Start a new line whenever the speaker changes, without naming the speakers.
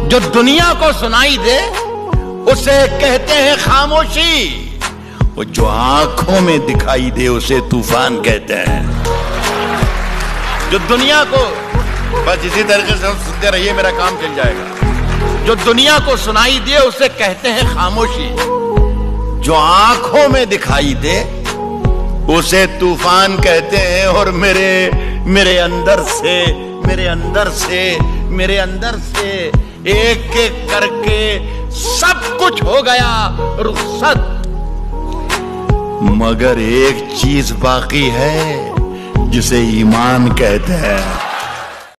जो दुनिया को सुनाई दे उसे कहते हैं खामोशी, वो जो आंखों में दिखाई दे उसे तूफान कहते हैं। जो दुनिया को, बस इसी तरीके से हम सुनते रहिए, मेरा काम चल जाएगा। जो दुनिया को सुनाई दे उसे कहते हैं खामोशी, जो आंखों में दिखाई दे उसे तूफान कहते हैं। और मेरे अंदर से एक एक करके सब कुछ हो गया रुखसत, मगर एक चीज बाकी है जिसे ईमान कहते हैं।